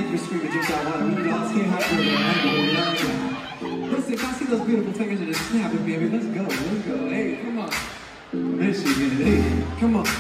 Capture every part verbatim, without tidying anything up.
we scream and drink our water. We y'all can't help it, man. Listen, if I see those beautiful fingers and just snapping, baby, let's go, let's go. Hey, come on. There she is. Hey, come on.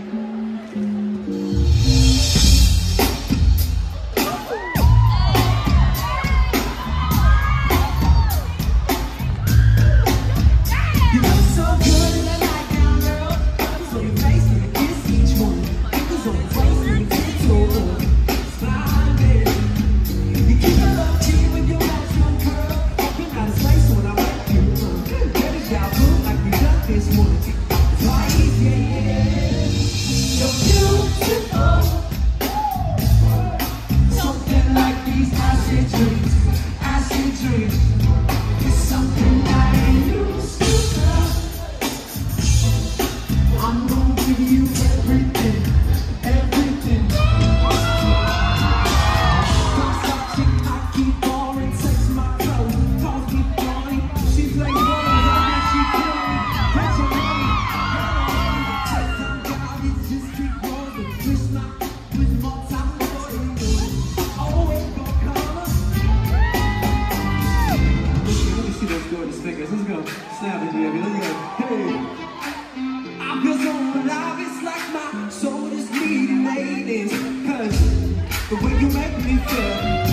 Let's go. Snap it, baby. Let's go. Hey. I feel so alive. It's like my soul is bleeding, ladies. Cause the way you make me feel.